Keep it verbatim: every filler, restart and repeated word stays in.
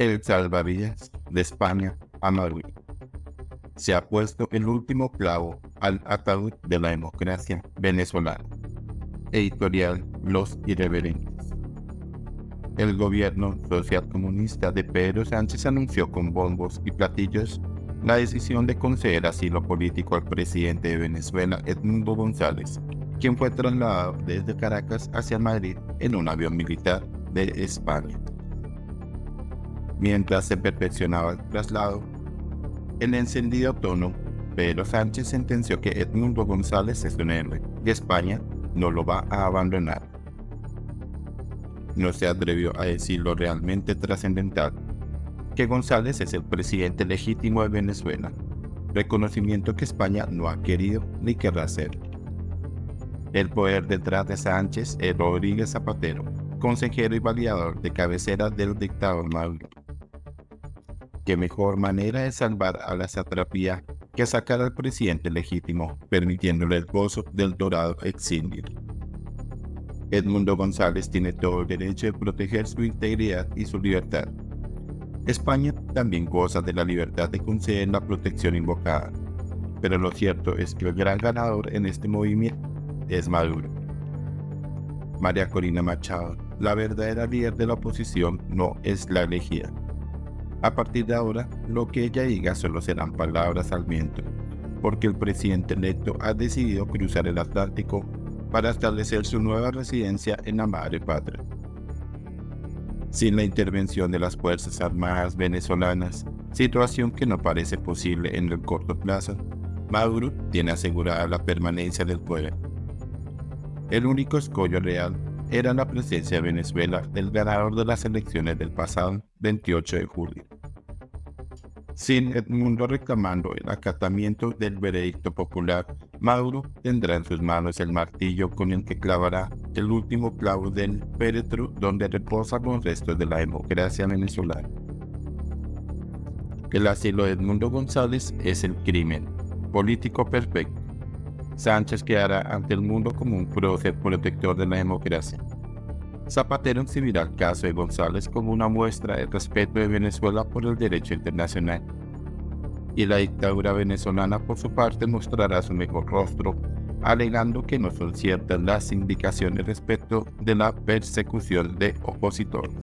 El salvavidas de España a Madrid. Se ha puesto el último clavo al ataúd de la democracia venezolana. Editorial Los Irreverentes. El gobierno socialcomunista de Pedro Sánchez anunció con bombos y platillos la decisión de conceder asilo político al presidente de Venezuela, Edmundo González, quien fue trasladado desde Caracas hacia Madrid en un avión militar de España. Mientras se perfeccionaba el traslado, en encendido tono, Pedro Sánchez sentenció que Edmundo González es un héroe y España no lo va a abandonar. No se atrevió a decir lo realmente trascendental, que González es el presidente legítimo de Venezuela, reconocimiento que España no ha querido ni querrá hacer. El poder detrás de Sánchez es Rodríguez Zapatero, consejero y validador de cabecera del dictador Maduro. Qué mejor manera de salvar a la satrapía que sacar al presidente legítimo, permitiéndole el gozo del dorado exilio. Edmundo González tiene todo el derecho de proteger su integridad y su libertad. España también goza de la libertad de conceder la protección invocada, pero lo cierto es que el gran ganador en este movimiento es Maduro. María Corina Machado, la verdadera líder de la oposición, no es la elegida. A partir de ahora, lo que ella diga solo serán palabras al viento, porque el presidente electo ha decidido cruzar el Atlántico para establecer su nueva residencia en la madre patria. Sin la intervención de las Fuerzas Armadas venezolanas, situación que no parece posible en el corto plazo, Maduro tiene asegurada la permanencia del poder. El único escollo real era la presencia de Venezuela del ganador de las elecciones del pasado veintiocho de julio. Sin Edmundo reclamando el acatamiento del veredicto popular, Maduro tendrá en sus manos el martillo con el que clavará el último clavo del féretro donde reposan los restos de la democracia venezolana. El asilo de Edmundo González es el crimen político perfecto. Sánchez quedará ante el mundo como un prócer protector de la democracia. Zapatero exhibirá el caso de González como una muestra de respeto de Venezuela por el derecho internacional. Y la dictadura venezolana por su parte mostrará su mejor rostro, alegando que no son ciertas las indicaciones respecto de la persecución de opositores.